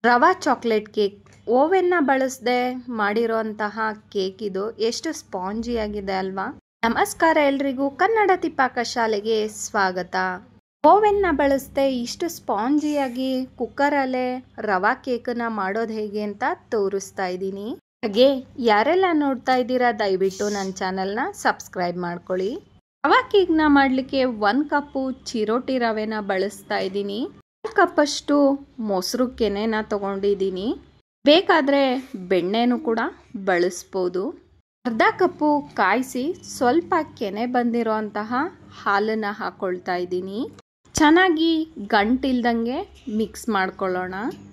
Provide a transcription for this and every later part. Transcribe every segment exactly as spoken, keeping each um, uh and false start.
ರವಾ chocolate cake ಓವೆನ್ನ ಬಳಸದೆ ಮಾಡಿರೋಂತಹ cake ಇದು. ಎಷ್ಟು ಸ್ಪಾಂಜಿಯಾಗಿದೆ ಅಲ್ವಾ. ನಮಸ್ಕಾರ ಎಲ್ರಿಗೂ, ಕನ್ನಡತಿ ಪಾಕಶಾಲೆಗೆ ಸ್ವಾಗತ. ಓವೆನ್ನ ಬಳಸದೆ ಇಷ್ಟು ಸ್ಪಾಂಜಿಯಾಗಿ ಕುಕ್ಕರಲ್ಲೇ ರವಾ ಕೇಕನ್ನ ಮಾಡೋದು ಹೇಗೆ ಅಂತ ತೋರಿಸ್ತಾ ಇದ್ದೀನಿ. ಹಾಗೆ ಯಾರೆಲ್ಲ ನೋಡ್ತಾ ಇದ್ದೀರಾ ದಯವಿಟ್ಟು ನನ್ನ ಚಾನಲ್ನ ಸಬ್ಸ್ಕ್ರೈಬ್ ಮಾಡ್ಕೊಳ್ಳಿ. ರವಾ ಕೇಕ್ನ ಮಾಡಲಿಕ್ಕೆ ಒಂದು ಕಪ್ಪು ಚಿರೋಟಿ ರವೆನ ಬಳಸ್ತಾ ಇದ್ದೀನಿ. ಒಂದು ಕಪ್ಪಷ್ಟು ಮೊಸರು ಕೆನೆನ ತಗೊಂಡಿದ್ದೀನಿ. ಬೇಕಾದರೆ ಬೆಣ್ಣೆನೂ ಕೂಡ ಬಳಸ್ಬೋದು. ಅರ್ಧ ಕಪ್ಪು ಕಾಯಿಸಿ ಸ್ವಲ್ಪ ಕೆನೆ ಬಂದಿರೋಂತಹ ಹಾಲನ್ನು ಹಾಕ್ಕೊಳ್ತಾ ಇದ್ದೀನಿ. ಚೆನ್ನಾಗಿ ಗಂಟಿಲ್ದಂಗೆ ಮಿಕ್ಸ್ ಮಾಡ್ಕೊಳ್ಳೋಣ.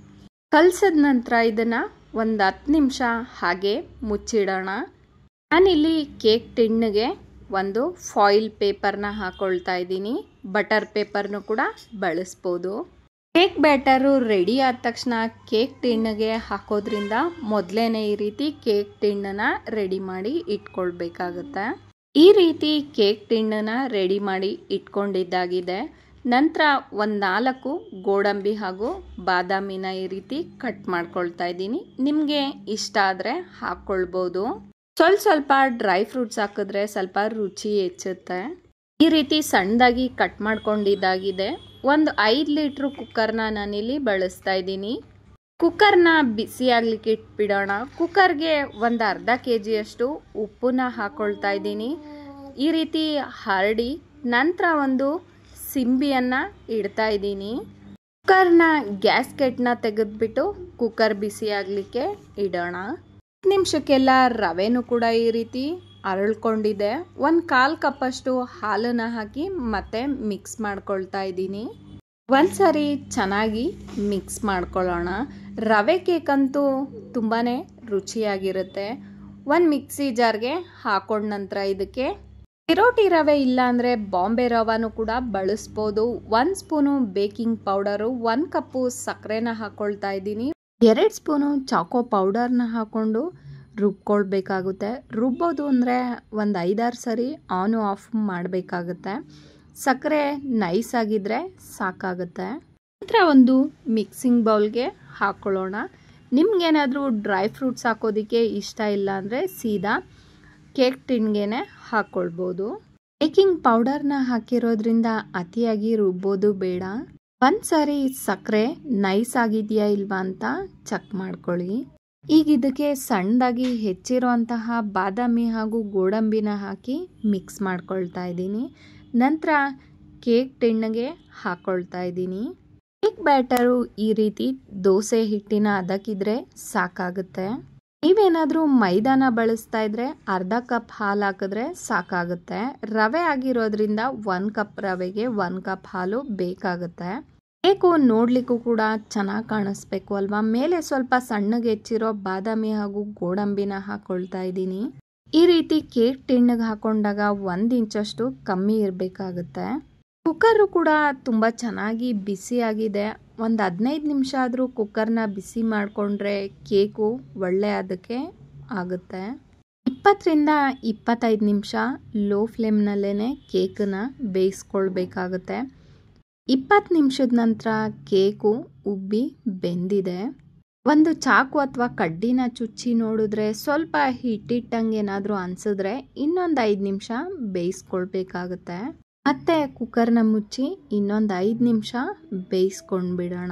ಕಲಸಿದ ನಂತರ ಇದನ್ನು ಒಂದು ಹತ್ತು ನಿಮಿಷ ಹಾಗೆ ಮುಚ್ಚಿಡೋಣ. ನಾನಿಲ್ಲಿ ಕೇಕ್ ಟಿನ್ನಿಗೆ ಒಂದು ಫಾಯಿಲ್ ಪೇಪರ್ನ ಹಾಕ್ಕೊಳ್ತಾ ಇದ್ದೀನಿ. ಬಟರ್ ಪೇಪರ್ನು ಕೂಡ ಬಳಸ್ಬೋದು. ಕೇಕ್ ಬ್ಯಾಟರು ರೆಡಿ ಆದ ತಕ್ಷಣ ಕೇಕ್ ಟಿನ್ನಿಗೆ ಹಾಕೋದ್ರಿಂದ ಮೊದಲೇನೆ ಈ ರೀತಿ ಕೇಕ್ ಟಿನ್ನನ್ನು ರೆಡಿ ಮಾಡಿ ಇಟ್ಕೊಳ್ಬೇಕಾಗುತ್ತೆ. ಈ ರೀತಿ ಕೇಕ್ ಟಿನ್ನನ್ನು ರೆಡಿ ಮಾಡಿ ಇಟ್ಕೊಂಡಿದ್ದಾಗಿದೆ. ನಂತರ ಒಂದು ನಾಲ್ಕು ಗೋಡಂಬಿ ಹಾಗೂ ಬಾದಾಮಿನ ಈ ರೀತಿ ಕಟ್ ಮಾಡ್ಕೊಳ್ತಾ ಇದ್ದೀನಿ. ನಿಮಗೆ ಇಷ್ಟ ಆದರೆ ಹಾಕ್ಕೊಳ್ಬೋದು. ಸ್ವಲ್ಪ ಸ್ವಲ್ಪ ಡ್ರೈ ಫ್ರೂಟ್ಸ್ ಹಾಕಿದ್ರೆ ಸ್ವಲ್ಪ ರುಚಿ ಹೆಚ್ಚುತ್ತೆ. ಈ ರೀತಿ ಸಣ್ಣದಾಗಿ ಕಟ್ ಮಾಡ್ಕೊಂಡಿದ್ದಾಗಿದೆ. ಒಂದು ಐದು ಲೀಟ್ರ್ ಕುಕ್ಕರ್ನ ನಾನಿಲ್ಲಿ ಬಳಸ್ತಾ ಇದ್ದೀನಿ. ಕುಕ್ಕರ್ನ ಬಿಸಿ ಆಗ್ಲಿಕ್ಕೆ ಇಟ್ಬಿಡೋಣ. ಕುಕ್ಕರ್ಗೆ ಒಂದು ಅರ್ಧ ಕೆ ಜಿಯಷ್ಟು ಉಪ್ಪನ್ನ ಹಾಕ್ಕೊಳ್ತಾ ಇದ್ದೀನಿ. ಈ ರೀತಿ ಹರಡಿ ನಂತರ ಒಂದು ಸಿಂಬಿಯನ್ನು ಇಡ್ತಾ ಇದ್ದೀನಿ. ಕುಕ್ಕರ್ನ ಗ್ಯಾಸ್ಕೆಟ್ನ ತೆಗೆದ್ಬಿಟ್ಟು ಕುಕ್ಕರ್ ಬಿಸಿ ಆಗಲಿಕ್ಕೆ ಇಡೋಣ. ಹತ್ತು ನಿಮಿಷಕ್ಕೆಲ್ಲ ರವೆನೂ ಕೂಡ ಈ ರೀತಿ ಅರಳ್ಕೊಂಡಿದೆ. ಒಂದು ಕಾಲು ಕಪ್ಪಷ್ಟು ಹಾಲನ್ನು ಹಾಕಿ ಮತ್ತೆ ಮಿಕ್ಸ್ ಮಾಡ್ಕೊಳ್ತಾ ಇದ್ದೀನಿ. ಒಂದ್ಸರಿ ಚೆನ್ನಾಗಿ ಮಿಕ್ಸ್ ಮಾಡ್ಕೊಳ್ಳೋಣ. ರವೆ ಕೇಕ್ ಅಂತೂ ತುಂಬಾ ರುಚಿಯಾಗಿರುತ್ತೆ. ಒಂದು ಮಿಕ್ಸಿ ಜಾರ್ಗೆ ಹಾಕೊಂಡ ನಂತರ ಇದಕ್ಕೆ ಚಿರೋಟಿ ರವೆ ಇಲ್ಲ ಅಂದರೆ ಬಾಂಬೆ ರವಾನು ಕೂಡ ಬಳಸ್ಬೋದು. ಒಂದು ಸ್ಪೂನು ಬೇಕಿಂಗ್ ಪೌಡರು, ಒಂದು ಕಪ್ಪು ಸಕ್ಕರೆನ ಹಾಕ್ಕೊಳ್ತಾ ಇದ್ದೀನಿ. ಎರಡು ಸ್ಪೂನು ಚಾಕೋ ಪೌಡರ್ನ ಹಾಕ್ಕೊಂಡು ರುಬ್ಕೊಳ್ಬೇಕಾಗುತ್ತೆ. ರುಬ್ಬೋದು ಅಂದರೆ ಒಂದು ಐದಾರು ಸರಿ ಆನು ಆಫ್ ಮಾಡಬೇಕಾಗುತ್ತೆ. ಸಕ್ಕರೆ ನೈಸ್ ಆಗಿದ್ರೆ ಸಾಕಾಗುತ್ತೆ. ನಂತರ ಒಂದು ಮಿಕ್ಸಿಂಗ್ ಬೌಲ್ಗೆ ಹಾಕ್ಕೊಳ್ಳೋಣ. ನಿಮ್ಗೇನಾದರೂ ಡ್ರೈ ಫ್ರೂಟ್ಸ್ ಹಾಕೋದಕ್ಕೆ ಇಷ್ಟ ಇಲ್ಲ ಅಂದರೆ ಸೀದಾ ಕೇಕ್ ಟಿನ್ಗೆ ಹಾಕ್ಕೊಳ್ಬೋದು. ಬೇಕಿಂಗ್ ಪೌಡರ್ನ ಹಾಕಿರೋದ್ರಿಂದ ಅತಿಯಾಗಿ ರುಬ್ಬೋದು ಬೇಡ. ಒಂದು ಸಾರಿ ಸಕ್ಕರೆ ನೈಸ್ ಆಗಿದೆಯಾ ಇಲ್ವಾ ಅಂತ ಚೆಕ್ ಮಾಡ್ಕೊಳ್ಳಿ. ಈಗ ಇದಕ್ಕೆ ಸಣ್ಣದಾಗಿ ಹೆಚ್ಚಿರುವಂತಹ ಬಾದಾಮಿ ಹಾಗೂ ಗೋಡಂಬಿನ ಹಾಕಿ ಮಿಕ್ಸ್ ಮಾಡ್ಕೊಳ್ತಾ ಇದ್ದೀನಿ. ನಂತರ ಕೇಕ್ ಟಿನ್ಗೆ ಹಾಕ್ಕೊಳ್ತಾ ಇದ್ದೀನಿ. ಕೇಕ್ ಬ್ಯಾಟರು ಈ ರೀತಿ ದೋಸೆ ಹಿಟ್ಟಿನ ಅದಕ್ಕಿದ್ರೆ ಸಾಕಾಗುತ್ತೆ. ನೀವೇನಾದರೂ ಮೈದಾನ ಬಳಸ್ತಾ ಇದ್ರೆ ಅರ್ಧ ಕಪ್ ಹಾಲು ಹಾಕಿದ್ರೆ ಸಾಕಾಗುತ್ತೆ. ರವೆ ಆಗಿರೋದ್ರಿಂದ ಒಂದು ಕಪ್ ರವೆಗೆ ಒಂದು ಕಪ್ ಹಾಲು ಬೇಕಾಗುತ್ತೆ. ಕೇಕು ನೋಡ್ಲಿಕ್ಕೂ ಕೂಡ ಚೆನ್ನಾಗಿ ಕಾಣಿಸ್ಬೇಕು ಅಲ್ವಾ. ಮೇಲೆ ಸ್ವಲ್ಪ ಸಣ್ಣಗೆ ಹೆಚ್ಚಿರೋ ಬಾದಾಮಿ ಹಾಗೂ ಗೋಡಂಬಿನ ಹಾಕ್ಕೊಳ್ತಾ ಇದ್ದೀನಿ. ಈ ರೀತಿ ಕೇಕ್ ಟಿನ್ನಿಗೆ ಹಾಕೊಂಡಾಗ ಒಂದು ಇಂಚಷ್ಟು ಕಮ್ಮಿ ಇರಬೇಕಾಗುತ್ತೆ. ಕುಕ್ಕರು ಕೂಡ ತುಂಬ ಚೆನ್ನಾಗಿ ಬಿಸಿಯಾಗಿದೆ. ಒಂದು ಹದಿನೈದು ನಿಮಿಷ ಆದರೂ ಕುಕ್ಕರ್ನ ಬಿಸಿ ಮಾಡಿಕೊಂಡ್ರೆ ಕೇಕು ಒಳ್ಳೆ ಅದಕ್ಕೆ ಆಗುತ್ತೆ. ಇಪ್ಪತ್ತರಿಂದ ಇಪ್ಪತ್ತೈದು ನಿಮಿಷ ಲೋ ಫ್ಲೇಮ್ನಲ್ಲೇ ಕೇಕನ್ನ ಬೇಯಿಸ್ಕೊಳ್ಬೇಕಾಗುತ್ತೆ. ಇಪ್ಪತ್ತು ನಿಮಿಷದ ನಂತರ ಕೇಕು ಉಬ್ಬಿ ಬೆಂದಿದೆ. ಒಂದು ಚಾಕು ಅಥವಾ ಕಡ್ಡಿನ ಚುಚ್ಚಿ ನೋಡಿದ್ರೆ ಸ್ವಲ್ಪ ಹಿಟ್ಟಿಟ್ಟಂಗೆ ಏನಾದರೂ ಅನಿಸಿದ್ರೆ ಇನ್ನೊಂದು ಐದು ನಿಮಿಷ ಬೇಯಿಸ್ಕೊಳ್ಬೇಕಾಗುತ್ತೆ. ಮತ್ತೆ ಕುಕ್ಕರ್ನ ಮುಚ್ಚಿ ಇನ್ನೊಂದು ಐದು ನಿಮಿಷ ಬೇಯಿಸ್ಕೊಂಡು ಬಿಡೋಣ.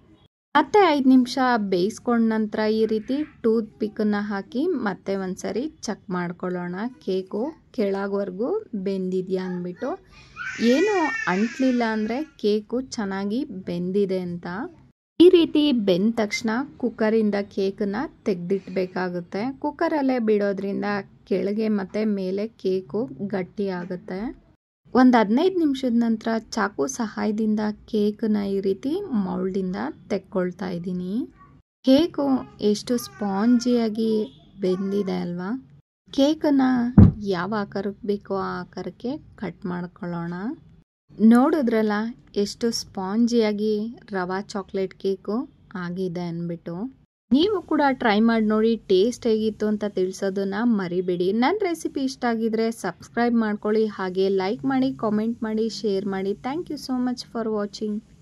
ಮತ್ತೆ ಐದು ನಿಮಿಷ ಬೇಯಿಸ್ಕೊಂಡ ನಂತರ ಈ ರೀತಿ ಟೂತ್ ಪಿಕ್ಕನ್ನು ಹಾಕಿ ಮತ್ತೆ ಒಂದ್ಸರಿ ಚೆಕ್ ಮಾಡ್ಕೊಳ್ಳೋಣ. ಕೇಕು ಕೆಳಗವರೆಗೂ ಬೆಂದಿದೆಯಾ ಅಂದ್ಬಿಟ್ಟು. ಏನು ಅಂಟ್ಲಿಲ್ಲ ಅಂದರೆ ಕೇಕು ಚೆನ್ನಾಗಿ ಬೆಂದಿದೆ ಅಂತ. ಈ ರೀತಿ ಬೆಂದ ತಕ್ಷಣ ಕುಕ್ಕರಿಂದ ಕೇಕನ್ನು ತೆಗೆದಿಟ್ಬೇಕಾಗುತ್ತೆ. ಕುಕ್ಕರಲ್ಲೇ ಬಿಡೋದ್ರಿಂದ ಕೆಳಗೆ ಮತ್ತು ಮೇಲೆ ಕೇಕು ಗಟ್ಟಿ ಆಗುತ್ತೆ. ಒಂದು ಹದಿನೈದು ನಿಮಿಷದ ನಂತರ ಚಾಕು ಸಹಾಯದಿಂದ ಕೇಕನ್ನ ಈ ರೀತಿ ಮೌಲ್ಡಿಂದ ತೆಕ್ಕೊಳ್ತಾ ಇದ್ದೀನಿ. ಕೇಕು ಎಷ್ಟು ಸ್ಪಾಂಜಿಯಾಗಿ ಬೆಂದಿದೆ ಅಲ್ವಾ. ಕೇಕನ್ನು ಯಾವ ಆಕಾರಕ್ಕೆ ಬೇಕೋ ಆ ಆಕಾರಕ್ಕೆ ಕಟ್ ಮಾಡ್ಕೊಳ್ಳೋಣ. ನೋಡಿದ್ರಲ್ಲ ಎಷ್ಟು ಸ್ಪಾಂಜಿಯಾಗಿ ರವಾ ಚಾಕ್ಲೇಟ್ ಕೇಕು ಆಗಿದೆ ಅಂದ್ಬಿಟ್ಟು. ನೀವು ಕೂಡ ಟ್ರೈ ಮಾಡಿ ನೋಡಿ, ಟೇಸ್ಟ್ ಹೇಗಿತ್ತು ಅಂತ ತಿಳಿಸೋದನ್ನ ಮರಿಬೇಡಿ. ನನ್ನ ರೆಸಿಪಿ ಇಷ್ಟ ಆಗಿದ್ರೆ ಸಬ್ಸ್ಕ್ರೈಬ್ ಮಾಡ್ಕೊಳ್ಳಿ. ಹಾಗೆ ಲೈಕ್ ಮಾಡಿ, ಕಾಮೆಂಟ್ ಮಾಡಿ, ಶೇರ್ ಮಾಡಿ. Thank you so much for watching.